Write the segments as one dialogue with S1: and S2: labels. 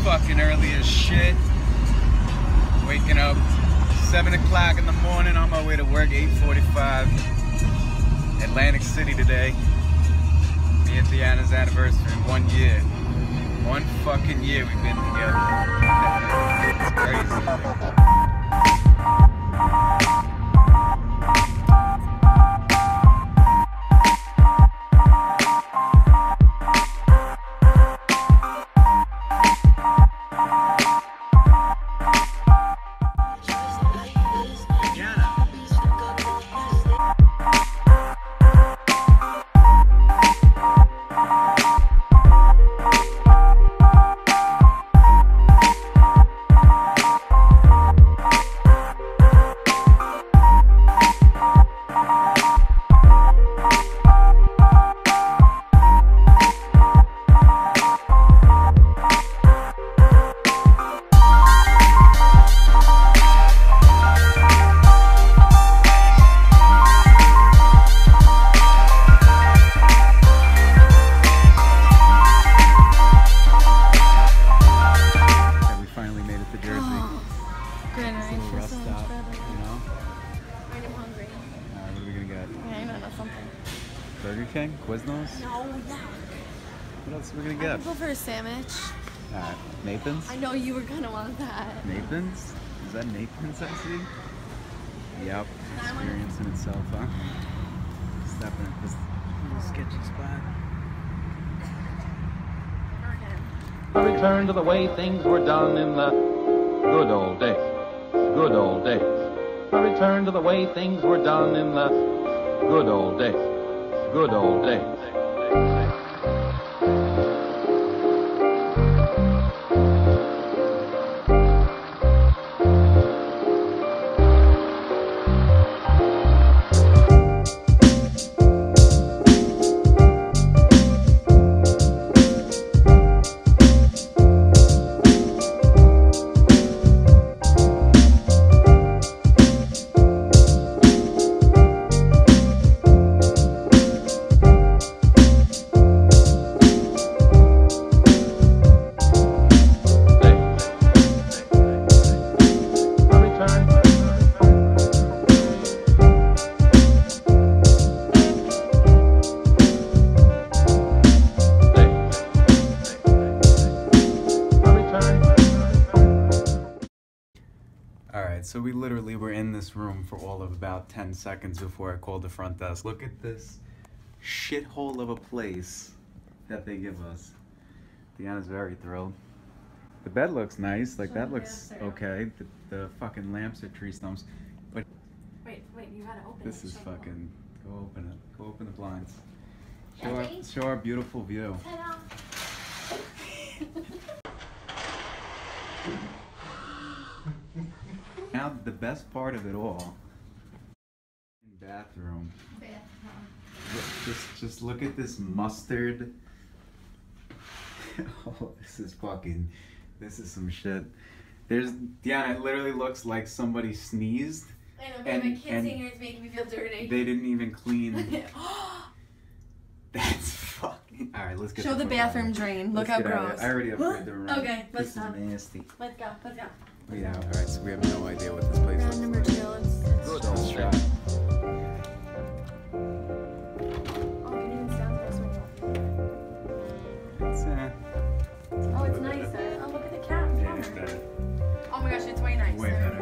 S1: fucking early as shit. Waking up 7 o'clock in the morning, on my way to work, 8:45. Atlantic City today. Me and Deanna's anniversary, 1 year. 1 fucking year we've been together. It's crazy. Burger King? Quiznos?
S2: No, yeah.
S1: What else are we gonna get?
S2: I'll go for a sandwich.
S1: Nathan's?
S2: I know you were gonna want that.
S1: Nathan's? Is that Nathan's I see? Yep. Experience in itself, huh? Stepping at this little sketchy spot.
S3: A return to the way things were done in the good old days. Good old days. A return to the way things were done in the good old days. Good old days.
S1: Alright, so we literally were in this room for all of about 10 seconds before I called the front desk. Look at this shithole of a place that they give us. Deanna's very thrilled. The bed looks nice, like that looks okay. The fucking lamps are tree stumps. But
S2: Wait, you gotta open it.
S1: this is fucking, go open it. Go open the blinds. Show our beautiful view. Now the best part of it all, bathroom. Just look at this mustard. Oh, this is some shit. Deanna, it literally looks like somebody sneezed.
S2: I know, but my kids sitting here is making me feel dirty.
S1: They didn't even clean. That's fucking. All right, let's get.
S2: Show the bathroom drain. Look how gross.
S1: I already upgraded the room.
S2: Okay, let's
S1: This is nasty.
S2: Let's go.
S1: Oh, yeah, alright, so we have no idea what this place
S2: Round number 2, it's
S1: Good old shot.
S2: Oh, it even sounds nice.
S1: It's
S2: It's nice. Oh, look at the cat.
S1: Yeah, it's better.
S2: Oh my gosh, it's way nice.
S1: Way better.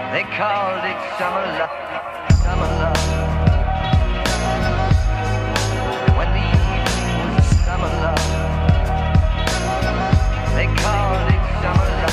S4: They called it summer love, summer love. When the evening was summer love, they called it summer love.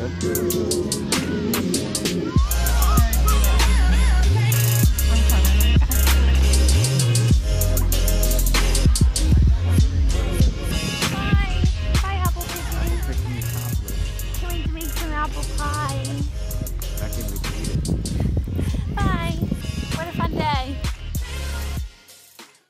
S3: Thank you.